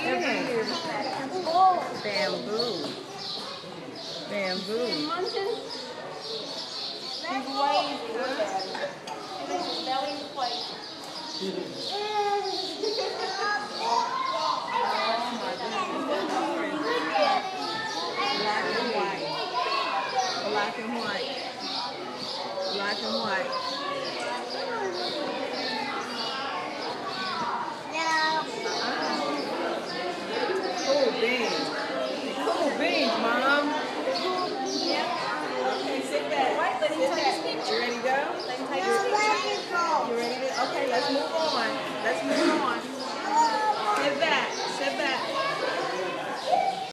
eating? Bamboo. Bamboo. He's waiting for that. His belly's like. Black and white. Black and white. Black and white. Cool beans. Cool beans, Mom. Okay, sit back. Sit back. You ready to go? You ready to? Okay, let's move on. Let's move on. Sit back. Sit back.